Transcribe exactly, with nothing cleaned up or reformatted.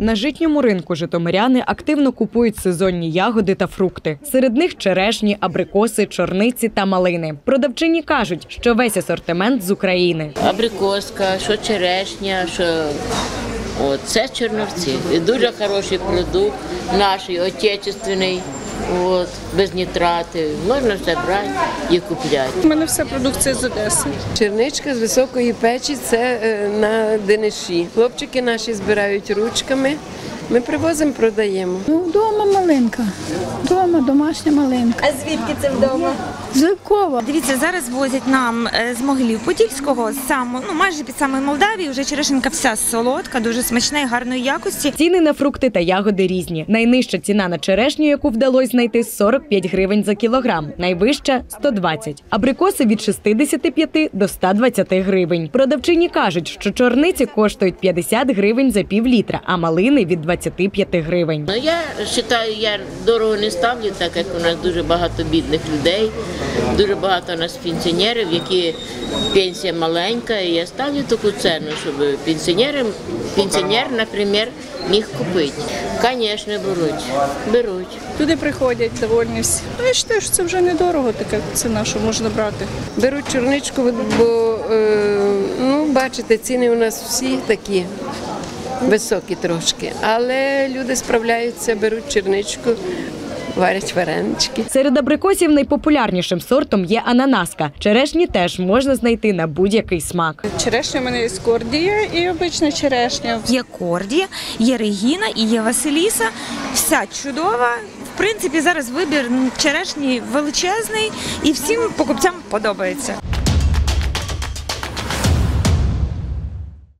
На житньому ринку житомиряни активно купують сезонні ягоди та фрукти. Серед них черешні, абрикоси, чорниці та малини. Продавчині кажуть, що весь асортимент з України. Абрикоска, що черешня, що От, це Чернівці. І дуже хороший продукт, наш, отечественний, от, без нітрати. Можна все брати і купляти. У мене вся продукція з Одеси. Черничка з високої печі – це на Дениші. Хлопчики наші збирають ручками. Ми привозимо, продаємо. Ну, вдома малинка. Вдома домашня малинка. А звідки це вдома? З Львова. Дивіться, зараз возять нам з Могилів-Подільського, сам, ну, майже під самою Молдавії. Вже черешенька вся солодка, дуже смачна і гарної якості. Ціни на фрукти та ягоди різні. Найнижча ціна на черешню, яку вдалося знайти, сорок п'ять гривень за кілограм. Найвища – сто двадцять. Абрикоси від шістдесят п'ять до ста двадцяти гривень. Продавчині кажуть, що чорниці коштують п'ятдесят гривень за пів літра, а малини від двадцяти п'яти гривень. Ну, я вважаю, я дорого не ставлю, так як у нас дуже багато бідних людей, дуже багато у нас пенсіонерів, які пенсія маленька, і я ставлю таку ціну, щоб пенсіонер, пенсіонер, наприклад, міг купити. Звісно, беруть, беруть. Люди приходять довольні всі. Ну, я вважаю, що це вже недорого, така ціна, що можна брати. Беруть чорничку, бо, ну, бачите, ціни у нас всі такі високі трошки, але люди справляються, беруть черничку, варять варенички. Серед абрикосів найпопулярнішим сортом є ананаска. Черешні теж можна знайти на будь-який смак. Черешня у мене є кордія і обична черешня. Є кордія, є регіна і є василіса. Вся чудова. В принципі, зараз вибір черешні величезний і всім покупцям подобається.